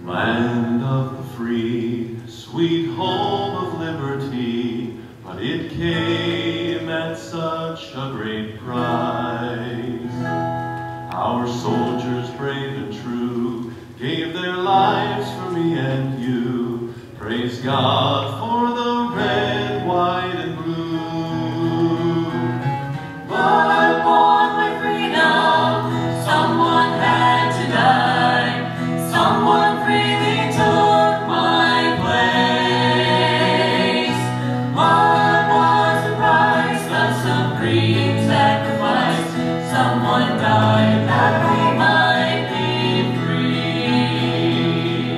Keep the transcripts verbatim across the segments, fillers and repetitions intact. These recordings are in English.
Land of the free, sweet home of liberty, but it came at such a great price. Our soldiers brave and true gave their lives for me and you. Praise God for the red, white, and blue. Blood bought my freedom, someone had to die. Someone freely took my place. What was the price? The supreme sacrifice. Someone died that we might be free.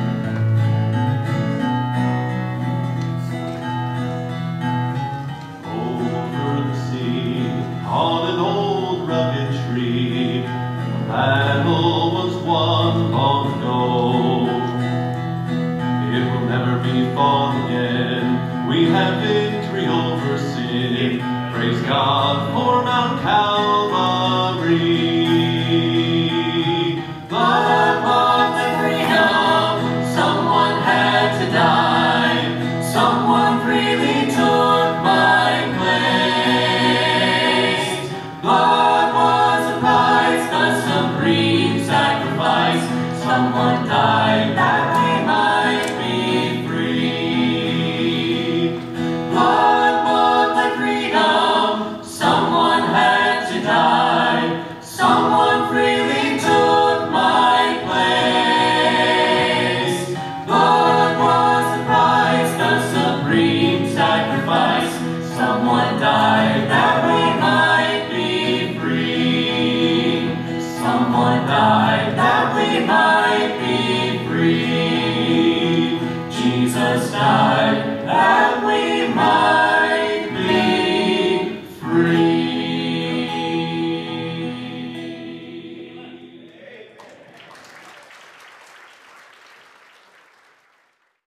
Over the sea, on an old rugged tree, a battle was won long ago. It will never be fought again. We have victory over sin. Praise God for Mount Calvary. Blood bought my freedom, someone had to die. Someone freely took my place. Blood was the price, the supreme sacrifice. Someone died that we might be free. Blood bought my freedom, someone had to die. Someone freely took my place. Blood was the price, the supreme sacrifice. Someone died that we might be free. Someone died that we might be free. Jesus died.